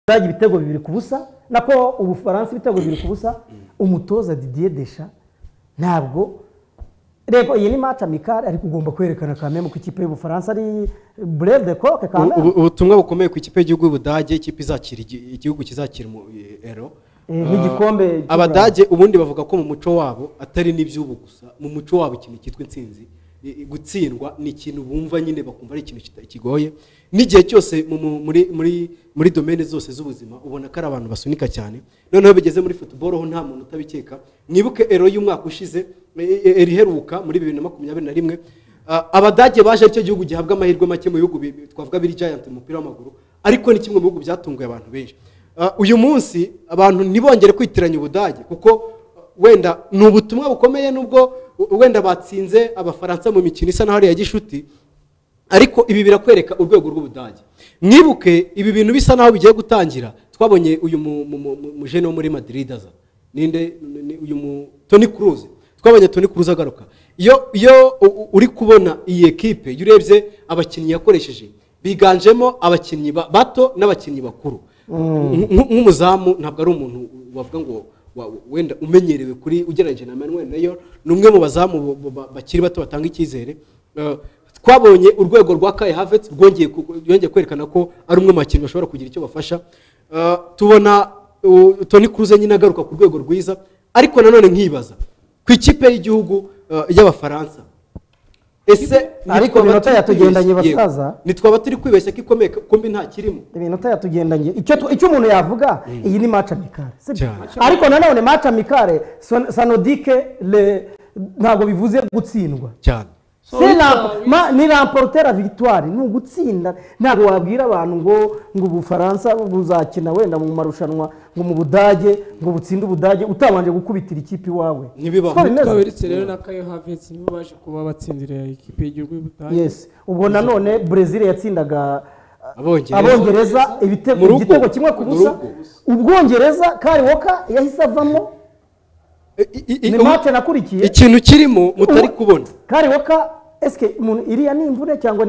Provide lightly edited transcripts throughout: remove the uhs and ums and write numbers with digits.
Ubudage ibitego 2-0 nako Ubufaransa ibitego 2-0 umutoza Didier Deschamps ntabwo rego iyi ni match amicale ariko ugomba kwerekana kameme ku ikipe y'Ubufaransa ari brave de coq kameme ubutumwa bukomeye ku ikipe y'igihugu y'Ubudage ikipe izakira igihugu kizakira mu Euro n'igikombe Abadage ubundi bavuga ko mu muco wabo atari n'iby'ubu gusa mu muco wabo ikintu cyitwa intsinzi gutsindwa ni ikintu bumva nyine bakumva ari ikintu kigoye n'igihe cyose muri domaine zose z'ubuzima ubona ko ari abantu basunika cyane noneho bigeze muri football ho nta muntu utabikeka mwibuke Euro y'umwaka ushize eriheruka muri 2021 Abadage baje aricyo gihugu gihabwa amahirwe make mu bihugu twavuga biri giant mu mupira w'amaguru ariko ni kimwe mu bihugu byatunguye abantu benshi uyu munsi abantu ntibongere kwitiranya Ubudage kuko wenda ni ubutumwa bukomeye nubwo wenda batsinze Abafaransa mu mikino isa naho ya gishuti ariko ibi birakwereka urwego rw'Ubudage mwibuke ibi bintu bisa naho bigiye gutangira twabonye uyu mujene wo muri Madrid aza ninde uyu Toni Kroos twabonye Toni Kroos agaruka iyo uri kubona iyi equipe yurebye abakinnyi yakoresheje biganjemo abakinnyi bato n'abakinnyi bakuru nk'umuzamu ntabwo ari umuntu wavuga ngo wenda umenyerewe kuri ugereranyije na Manuel Neuer numwe mu bazamu bakiri bato batanga icyizere twabonye urwego rwa Kai Havertz rwongeye kwerekana ko ari umwe mu bakinnyi bashobora kugira icyo bafasha tubona Toni Kroos nyine agaruka ku rwego rwiza ariko nanone nkibaza ku ikipe y'igihugu y'Abafaransa ese ariko minota yatugendanye basaza nitwaba turi kwibeshya ko ikomeye kumbi nta kirimo minota yatugendanye icyo umuntu yavuga iyi ni match amicale ariko nanone match amicale sanodike ntago bivuze gutsindwa cyane ni remporter la victoire ni ugutsinda ntago wabwira abantu ngo Ubufaransa buzakina wenda mu marushanwa ngo mu Budage ngo butsinde Ubudage utabanje gukubitira ikipe wawe twaberetse rero na Kai Havertz nibo baje kuba batsindira ikipe y'igihugu y'Ubudage yes ubwo nanone Brazil yatsindaga Abongereza igitego kimwe ku busa Ubwongereza Kyle Walker yahise avamo ni match nakurikiye ikintu kirimo mutari kubona Kyle Walker eske iriya ni imvune cyangwa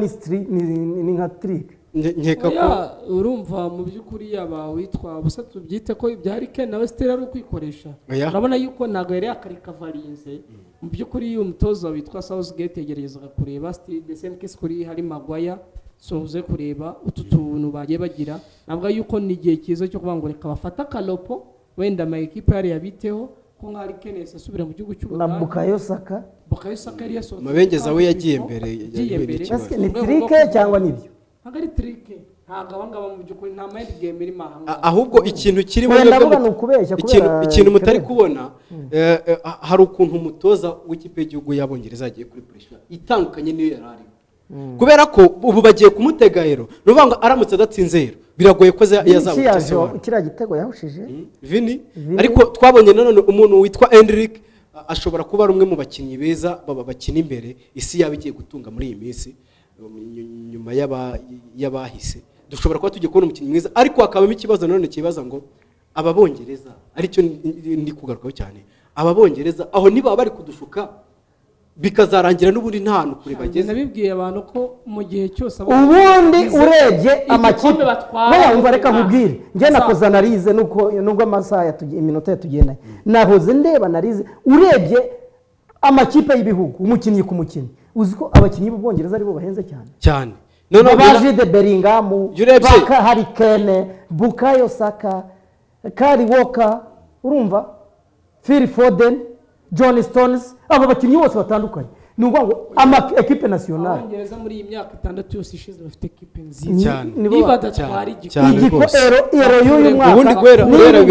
ni nka trick nkeka ko urumva mu by'ukuri yaba witwa busa tubyite ko ibyari Ken nawe Stella ari kwikoresha urabona yuko nago yari akarika valinze mu by'ukuri uyu mutoza witwa Southgate yegerezaga kureba Steve Senkes kuri hari Maguire soze kureba utu tuntu bagiye bagira nabwo yuko ni igihe cyiza cyo kuvuga ngo reka bafata kalopo wenda ama equipe yari yabiteho ko nkari Kenes asubira mu gihugu cy'Ubudage na Bukayo Saka yari yasohotse Mabengeza we yagiye mbere ni trike cyangwa nibyo hagari trike ntago abangaba mu by'ukuri nta mind game iri mahanga ahubwo ikintu kirimo ikintu mutari kubona hari ukuntu umutoza w'ikipe y'igihugu y'Abongereza yagiye kuri pressure itandukanye niyo yarari kubera ko ubu bagiye kumutega Euro nuvuga ngo aramutse adatsinze Euro biragoye ko yazabutse kiriya gitego yahushije Vini ariko twabonye nanone umuntu witwa Endrick ashobora kuba ari umwe mu bakinnyi beza bakina imbere isi yaba igiye gutunga muri iyi minsi nyuma y'abahise dushobora kuba tugiye kubona umukinnyi mwiza ariko hakabamo ikibazo nanone kibaza ngo Ababongereza aricyo ndi kugarukaho cyane Ababongereza aho niba bari kudushuka bikazarangira n'ubundi nta hantu kure bageze nabibwiye abantu ko mu gihe cyose ubundi urebye amakipe wumva reka nkubwire njye nakoze analize nubwo amasaha iminota yatugendanye nahoze ndeba analize urebye amakipe y'ibihugu umukinnyi ku mukinnyi uzi ko abakinnyi b'Ubwongereza aribo bahenze cyane none baje de Bellingham Baka Harry Kane Bukayo Saka Kyle Walker urumva Phil Foden John Stones abo bakinnyi bose batandukanye nuvuga ngo equipe nationale Abongereza muri iyi myaka 6 yose ishize bafite equipe nziza cyane niba datwara igikombe Euro y'uyu mwaka ubundi guhera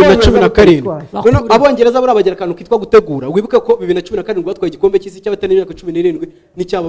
2017 none Abongereza barabagera kantu kitwa gutegura wibuke ko 2017 batwaye igikombe cy'isi cy'abatani imyaka 17 n'icyaba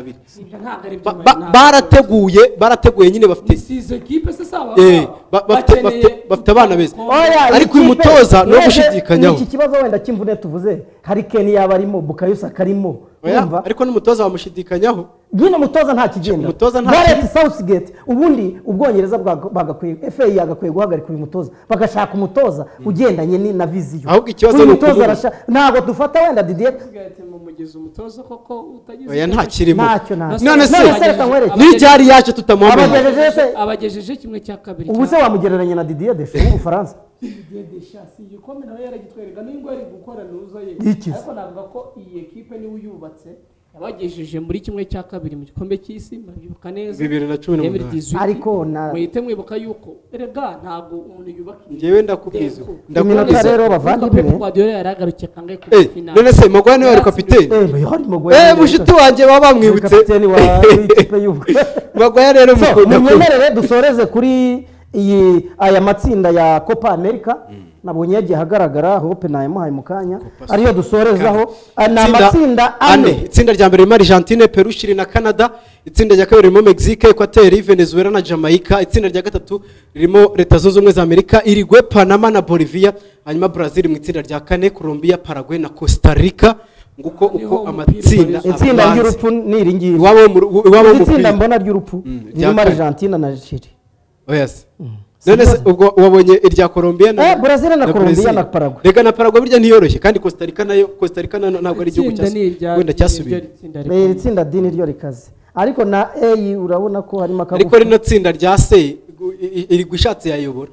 20 barateguye nyine bafite size equipe sasa bafite abana beza ariko uyu mutoza no gushidikanyaho iki kibazo wenda kimvune tuvuze hari Ken yaba arimo Bukayo Saka arimo ariko n'umutoza bamushidikanyaho nyine umutoza nta kigenda Gareth Southgate ubundi ubwongereza bagakwiye FA yagakwiye guhagarika uyu mutoza bagashaka umutoza ugendanye na viziyo ahubwo ikibazo n'umutoza ntago dufata wenda Didier mu mugezi umutoza koko utagize oya nta kirimo none se n'icyari yaje tutamuhamenya abagejeje kimwe cya kabiri ubu se wamugereranya na Didier Deschamps mu Faransa Didier Deschamps igikombe nawe yaragitwereka n'ingo ari gukora nuza ye ariko navuga ko iyi equipe ni uyubatse yabagejeje muri kimwe cya kabiri mu gikombe cy'isi mbibuka neza 2018 ariko mwite mwibuka yuko erega ntago umuntu yubaka ngewe ndakubwiza iminota rero bavandimwe Guardiola yaragarukiye kangaye ku final none se Maguire niwe ari kapiteni mushiti wanjye baba bamwibutse kapiteni wa ikipe y'ubwo Maguire rero mukunda mwemerere dusoreze kuri aya matsinda ya Copa America nabonye yagiye hagaragara Hope nayamuhaye mu kanya ariyo dusorezaho na matsinda ane itsinda rya mbere ririmo Argentine, Peru, Chile na Canada. Itsinda rya kabiri ririmo Mexique, Equateur, Venezuela na Jamaica. Itsinda rya gatatu ririmo Leta Zunze Ubumwe za Amerika, Uruguay, Panama na Bolivia. Hanyuma Brazil mu itsinda rya kane, Colombia, Paraguay na Costa Rica. Nguko uko amatsinda itsinda ry'urupfu niringiye iwabo itsinda mbona ry'urupfu ririmo Argentina na Chile. Yes. None se ubwo wabonye irya Colombia na Brazil na Colombia na Paraguay. Rega na Paraguay burya ntiyoroshye kandi Costa Rica ntabwo ari igihugu wenda cyasubiye. Itsinda D niryo rikaze. Ariko na A urabona ko harimo akagufu. Ariko rino tsinda rya C iri gushatse yayobora.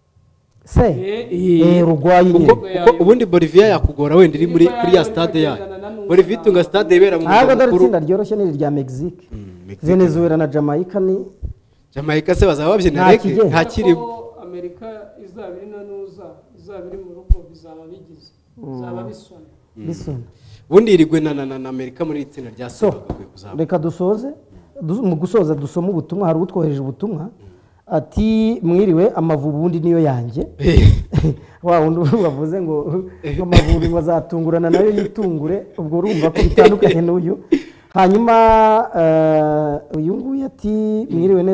C Uruguay nyine. Kuko ubundi Bolivia yakugora wenda iri muri ya stade yayo. Bolivia itunga stade ibera mu mukuru. Ariko itsinda ryoroshye ni irya Mexique. Venezuela na Jamaica ni Jamaica se bazaba babyina reke nta kirimo Amerika izabiri nanuza izabiri mu rugo bizaba bigize bizaba bisona ubundi irigwe na Amerika muri itsinda rya so reka dusoze mu gusoza dusoma ubutumwa hari utwohereje ubutumwa ati mwiriwe Amavubi ubundi niyo yanjye wa wundi bavuze ngo Amavubi ngo azatungurana nayo yitungure ubwo urumva ko bitandukanye n'uyu hanyuma uyu nguyu ati mwiriwe